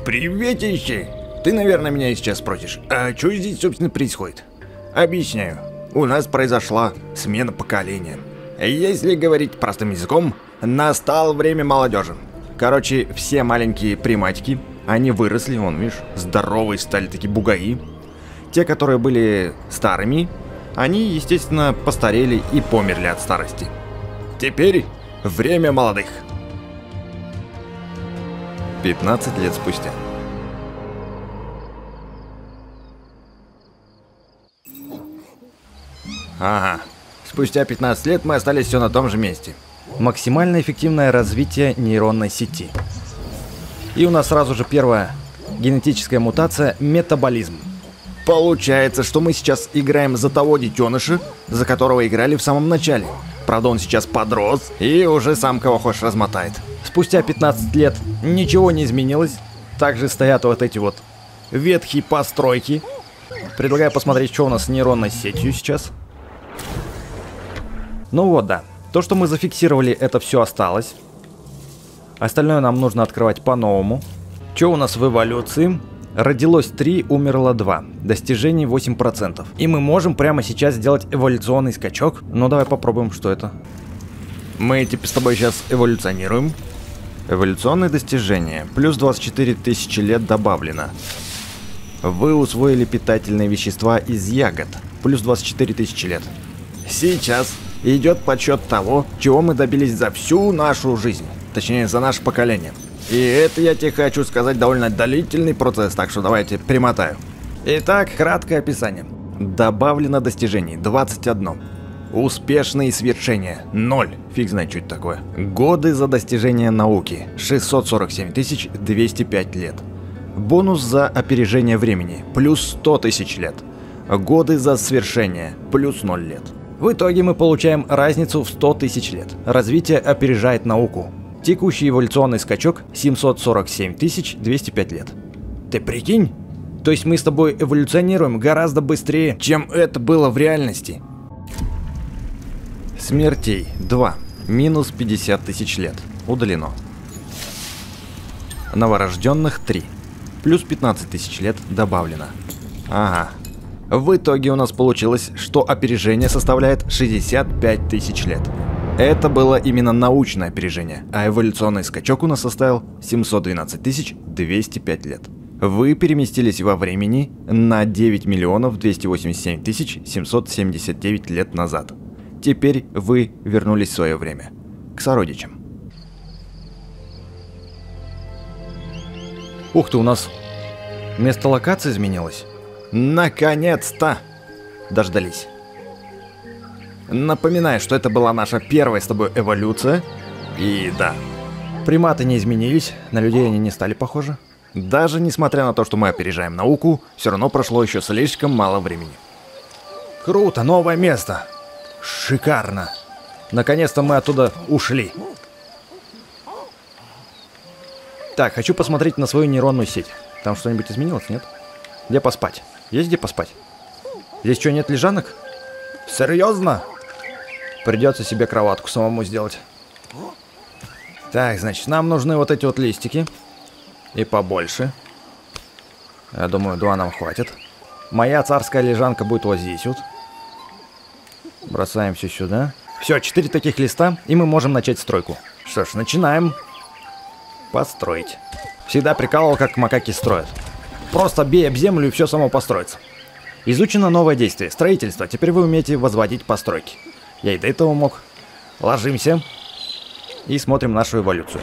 Приветище! Ты, наверное, меня сейчас спросишь, а что здесь, собственно, происходит? Объясняю. У нас произошла смена поколения. Если говорить простым языком, настало время молодежи. Короче, все маленькие приматики, они выросли, вон, видишь, здоровые стали такие бугаи. Те, которые были старыми, они, естественно, постарели и померли от старости. Теперь время молодых. 15 лет спустя. Ага. Спустя 15 лет мы остались все на том же месте. Максимально эффективное развитие нейронной сети. И у нас сразу же первая генетическая мутация – метаболизм. Получается, что мы сейчас играем за того детеныша, за которого играли в самом начале. Правда, он сейчас подрос и уже сам кого хочешь размотает. Спустя 15 лет ничего не изменилось. Также стоят вот эти вот ветхие постройки. Предлагаю посмотреть, что у нас с нейронной сетью сейчас. Ну вот, да. То, что мы зафиксировали, это все осталось. Остальное нам нужно открывать по-новому. Что у нас в эволюции? Родилось 3, умерло 2. Достижений 8%. И мы можем прямо сейчас сделать эволюционный скачок. Ну давай попробуем, что это. Мы типа с тобой сейчас эволюционируем. Эволюционные достижения. Плюс 24 тысячи лет добавлено. Вы усвоили питательные вещества из ягод. Плюс 24 тысячи лет. Сейчас идет подсчет того, чего мы добились за всю нашу жизнь. Точнее, за наше поколение. И это, я тебе хочу сказать, довольно длительный процесс, так что давайте примотаю. Итак, краткое описание. Добавлено достижений 21. Успешные свершения 0. Фиг знает, что это такое. Годы за достижение науки 647 205 лет. Бонус за опережение времени плюс 100 тысяч лет. Годы за свершение плюс 0 лет. В итоге мы получаем разницу в 100 тысяч лет. Развитие опережает науку. Текущий эволюционный скачок 747 205 лет. Ты прикинь? То есть мы с тобой эволюционируем гораздо быстрее, чем это было в реальности. Смертей 2. Минус 50 тысяч лет. Удалено. Новорожденных 3. Плюс 15 тысяч лет добавлено. Ага. В итоге у нас получилось, что опережение составляет 65 тысяч лет. Это было именно научное опережение, а эволюционный скачок у нас составил 712 205 лет. Вы переместились во времени на 9 287 779 лет назад. Теперь вы вернулись в свое время. К сородичам. Ух ты, у нас место локации изменилось. Наконец-то! Дождались. Напоминаю, что это была наша первая с тобой эволюция. И да. Приматы не изменились, на людей они не стали похожи. Даже несмотря на то, что мы опережаем науку, все равно прошло еще слишком мало времени. Круто, новое место. Шикарно. Наконец-то мы оттуда ушли. Так, хочу посмотреть на свою нейронную сеть. Там что-нибудь изменилось, нет? Где поспать? Есть где поспать? Здесь что, нет лежанок? Серьезно? Придется себе кроватку самому сделать. Так, значит, нам нужны вот эти вот листики. И побольше. Я думаю, 2 нам хватит. Моя царская лежанка будет вот здесь вот. Бросаем все сюда. Все, 4 таких листа, и мы можем начать стройку. Что ж, начинаем. Построить. Всегда прикалывал, как макаки строят. Просто бей об землю, и все само построится. Изучено новое действие. Строительство. Теперь вы умеете возводить постройки. Я и до этого мог. Ложимся. И смотрим нашу эволюцию.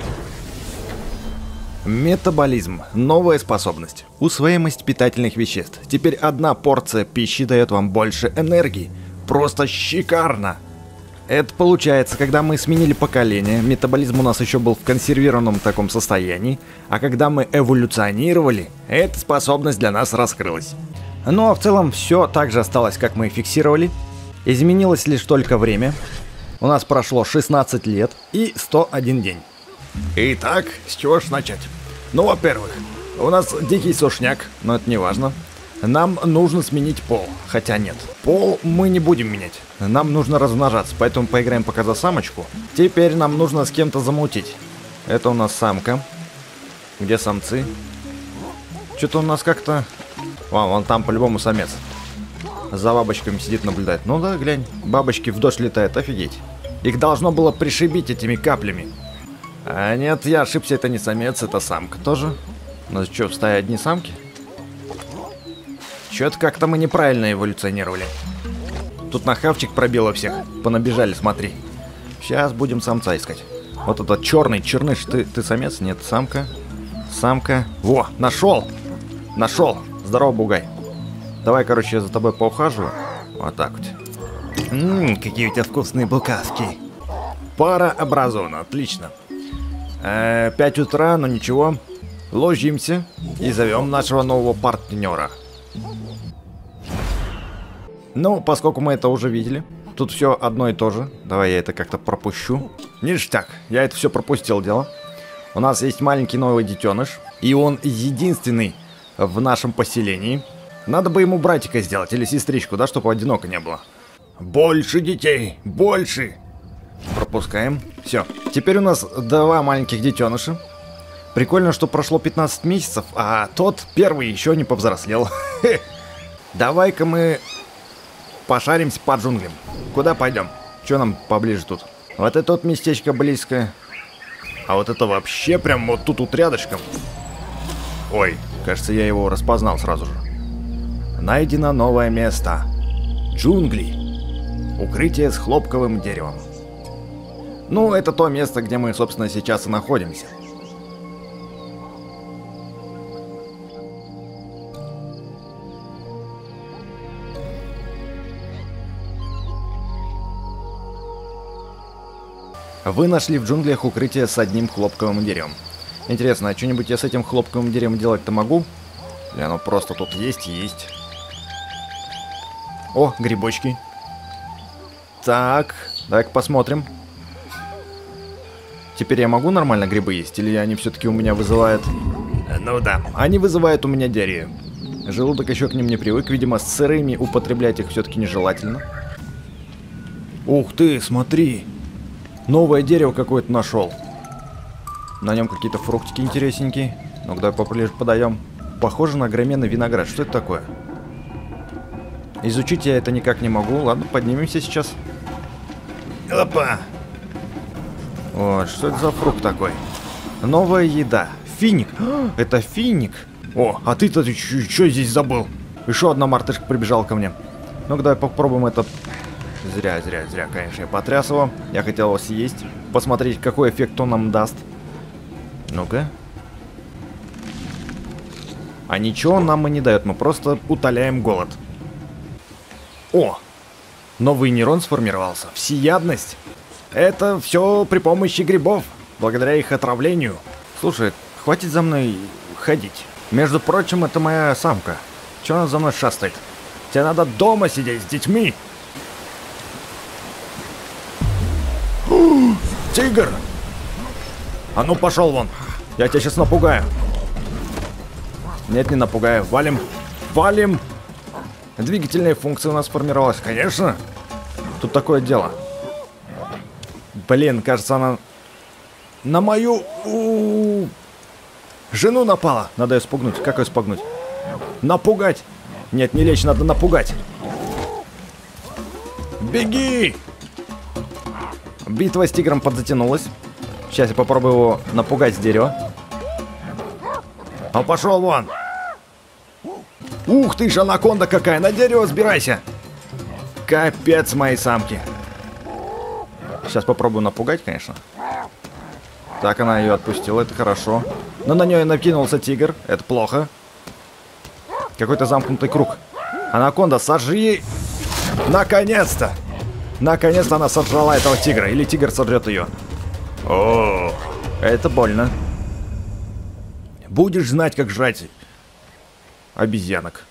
Метаболизм. Новая способность. Усвояемость питательных веществ. Теперь 1 порция пищи дает вам больше энергии. Просто шикарно! Это получается, когда мы сменили поколение, метаболизм у нас еще был в консервированном таком состоянии, а когда мы эволюционировали, эта способность для нас раскрылась. Ну а в целом все так же осталось, как мы и фиксировали. Изменилось лишь только время. У нас прошло 16 лет и 101 день. Итак, с чего ж начать? Ну, во-первых, у нас дикий сушняк, но это не важно. Нам нужно сменить пол, хотя нет. Пол мы не будем менять. Нам нужно размножаться, поэтому поиграем пока за самочку. Теперь нам нужно с кем-то замутить. Это у нас самка. Где самцы? Что-то у нас как-то... Вон там по-любому самец. За бабочками сидит, наблюдает. Ну да, глянь. Бабочки в дождь летают, офигеть. Их должно было пришибить этими каплями. А нет, я ошибся, это не самец, это самка тоже. У нас что, в стае одни самки? Чё-то как-то мы неправильно эволюционировали. Тут на хавчик пробило всех. Понабежали, смотри. Сейчас будем самца искать. Вот этот черный, черныш, ты самец? Нет, самка. Самка. Во, нашел! Нашел! Здорово, бугай. Давай, короче, я за тобой поухаживаю. Вот так вот. Какие у тебя вкусные буковки. Пара образована, отлично. 5 утра, но ничего. Ложимся и зовем нашего нового партнера. Ну, поскольку мы это уже видели, тут все одно и то же. Давай я это как-то пропущу. Ништяк, я это все пропустил дело. У нас есть маленький новый детеныш, и он единственный в нашем поселении. Надо бы ему братика сделать или сестричку, да, чтобы одиноко не было. Больше детей, больше. Пропускаем. Все. Теперь у нас 2 маленьких детеныша. Прикольно, что прошло 15 месяцев, а тот первый еще не повзрослел. Давай-ка мы пошаримся по джунглям. Куда пойдем? Что нам поближе тут? Вот это вот местечко близкое. А вот это вообще прям вот тут рядышком. Ой, кажется, я его распознал сразу же. Найдено новое место. Джунгли. Укрытие с хлопковым деревом. Ну, это то место, где мы, собственно, сейчас и находимся. Вы нашли в джунглях укрытие с одним хлопковым деревом. Интересно, а что-нибудь я с этим хлопковым деревом делать-то могу? Или оно просто тут есть и есть? О, грибочки. Так, давай-ка посмотрим. Теперь я могу нормально грибы есть? Или они все-таки у меня вызывают... Ну да, они вызывают у меня диарею. Желудок еще к ним не привык. Видимо, с сырыми употреблять их все-таки нежелательно. Ух ты, смотри. Новое дерево какое-то нашел. На нем какие-то фруктики интересненькие. Ну-ка, давай поближе подаем. Похоже на огроменный виноград. Что это такое? Изучить я это никак не могу. Ладно, поднимемся сейчас. Опа! Вот, что это за фрукт такой? Новая еда. Финик. Это финик. О, а ты-то что здесь забыл? Еще одна мартышка прибежала ко мне. Ну-ка, давай попробуем это. Зря, конечно, я потряс его. Я хотел его съесть. Посмотреть, какой эффект он нам даст. Ну-ка. А ничего он нам и не дает. Мы просто утоляем голод. О! Новый нейрон сформировался. Всеядность. Это все при помощи грибов. Благодаря их отравлению. Слушай, хватит за мной ходить. Между прочим, это моя самка. Чего она за мной шастает? Тебе надо дома сидеть с детьми. Тигр! А ну пошел вон. Я тебя сейчас напугаю. Нет, не напугаю. Валим. Валим. Двигательная функция у нас сформировалась. Конечно. Тут такое дело. Блин, кажется, она на мою жену напала. Надо ее спугнуть. Как ее спугнуть? Напугать. Нет, не лечь, надо напугать. Беги! Битва с тигром подзатянулась. Сейчас я попробую его напугать с дерева. А пошел вон! Ух ты ж, анаконда какая! На дерево сбирайся! Капец моей самки. Сейчас попробую напугать, конечно. Так, она ее отпустила, это хорошо. Но на нее накинулся тигр, это плохо. Какой-то замкнутый круг. Анаконда, сожри! Наконец-то! Наконец-то она сожрала этого тигра. Или тигр сожрет ее. О, это больно. Будешь знать, как жрать обезьянок.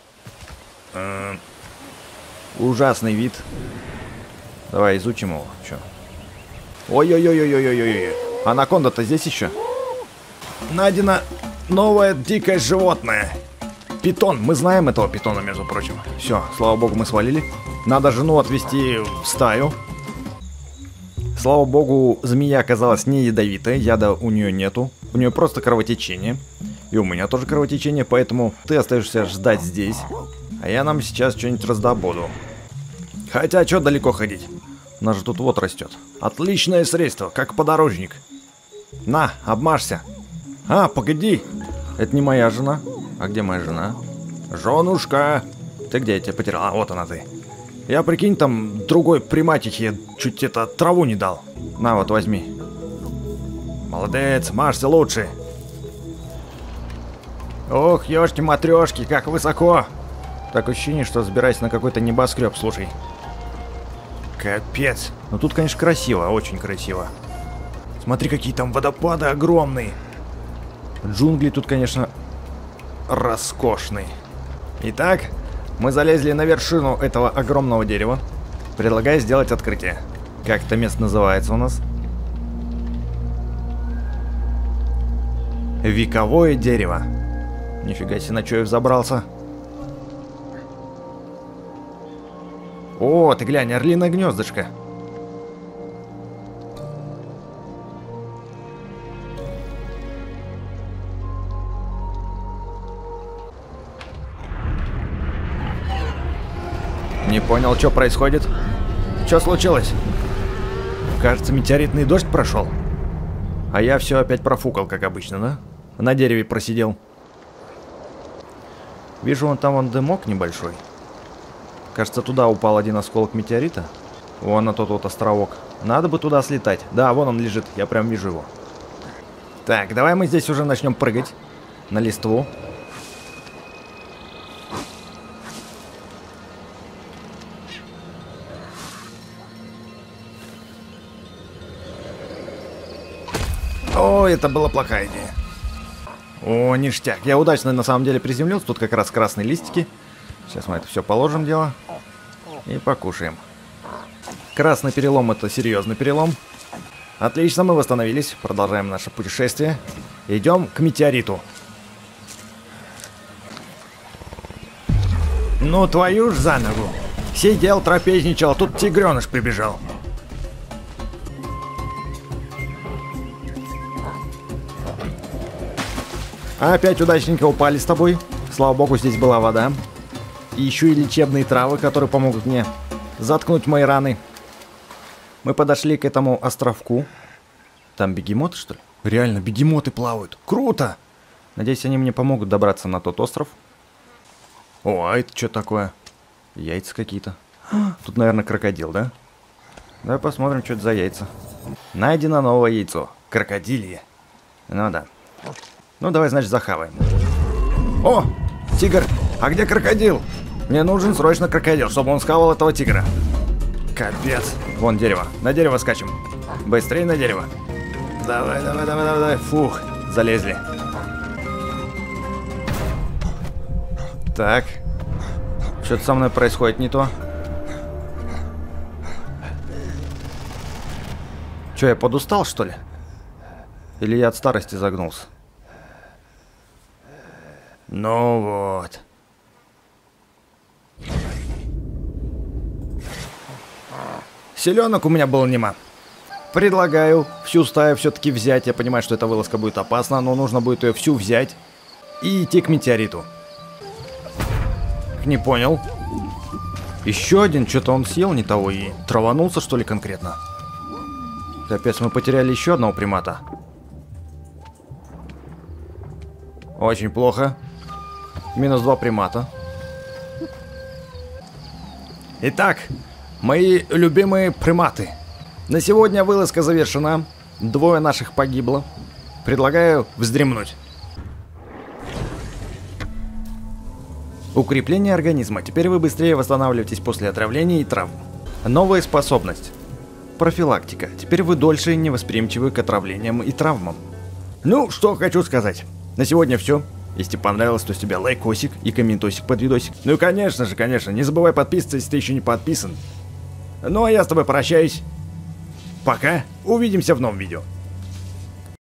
Ужасный вид. Давай изучим его. Чё? Ой-ой-ой-ой-ой-ой-ой. Анаконда-то здесь еще? Найдено новое дикое животное. Питон. Мы знаем этого питона, между прочим. Все, слава богу, мы свалили. Надо жену отвезти в стаю. Слава богу, змея оказалась не ядовитая. Яда у нее нету. У нее просто кровотечение. И у меня тоже кровотечение, поэтому ты остаешься ждать здесь. А я нам сейчас что-нибудь раздобуду. Хотя, что далеко ходить? У нас же тут вот растет. Отличное средство, как подорожник. На, обмажься. А, погоди. Это не моя жена. А где моя жена? Женушка. Ты где? Я тебя потерял. А, вот она ты. Я, прикинь, там другой приматихе чуть это траву не дал. На, вот возьми. Молодец, мажься лучше. Ох, ёшки-матрёшки, как высоко. Так ощущение, что забираюсь на какой-то небоскреб, слушай. Капец. Ну тут, конечно, красиво, очень красиво. Смотри, какие там водопады огромные. Джунгли тут, конечно, роскошные. Итак, мы залезли на вершину этого огромного дерева. Предлагаю сделать открытие. Как это место называется у нас? Вековое дерево. Нифига себе, на чё я взобрался. О, ты глянь, орлиное гнездышко. Не понял, что происходит. Что случилось? Кажется, метеоритный дождь прошел. А я все опять профукал, как обычно, да? На дереве просидел. Вижу, вон дымок небольшой. Кажется, туда упал один осколок метеорита. Вон на тот вот островок. Надо бы туда слетать. Да, вон он лежит, я прям вижу его. Так, давай мы здесь уже начнем прыгать. На листву. О, это была плохая идея. О, ништяк. Я удачно на самом деле приземлился. Тут как раз красные листики. Сейчас мы это все положим дело. И покушаем. Красный перелом — это серьезный перелом. Отлично, мы восстановились. Продолжаем наше путешествие. Идем к метеориту. Ну твою ж за ногу. Сидел, трапезничал, а тут тигреныш прибежал. Опять удачненько упали с тобой. Слава богу, здесь была вода. И еще и лечебные травы, которые помогут мне заткнуть мои раны. Мы подошли к этому островку. Там бегемоты, что ли? Реально, бегемоты плавают. Круто! Надеюсь, они мне помогут добраться на тот остров. О, а это что такое? Яйца какие-то. Тут, наверное, крокодил, да? Давай посмотрим, что это за яйца. Найдено новое яйцо. Крокодилье. Ну да. Ну давай, значит, захаваем. О, тигр! А где крокодил? Мне нужен срочно крокодил, чтобы он схавал этого тигра. Капец. Вон дерево. На дерево скачем. Быстрее на дерево. Давай, давай, давай, давай, давай. Фух, залезли. Так. Что-то со мной происходит не то. Че, я подустал, что ли? Или я от старости загнулся? Ну вот. Селенок у меня было нема. Предлагаю всю стаю все-таки взять. Я понимаю, что эта вылазка будет опасна, но нужно будет ее всю взять и идти к метеориту. Не понял. Еще один, что-то он съел не того и траванулся, что ли, конкретно. Капец, мы потеряли еще одного примата. Очень плохо. Минус 2 примата. Итак, мои любимые приматы. На сегодня вылазка завершена. 2 наших погибло. Предлагаю вздремнуть. Укрепление организма. Теперь вы быстрее восстанавливаетесь после отравления и травм. Новая способность. Профилактика. Теперь вы дольше невосприимчивы к отравлениям и травмам. Ну, что хочу сказать. На сегодня все. Если понравилось, то с тебя лайкосик и комментосик под видосик. Ну и конечно же, не забывай подписываться, если ты еще не подписан. Ну а я с тобой прощаюсь. Пока. Увидимся в новом видео.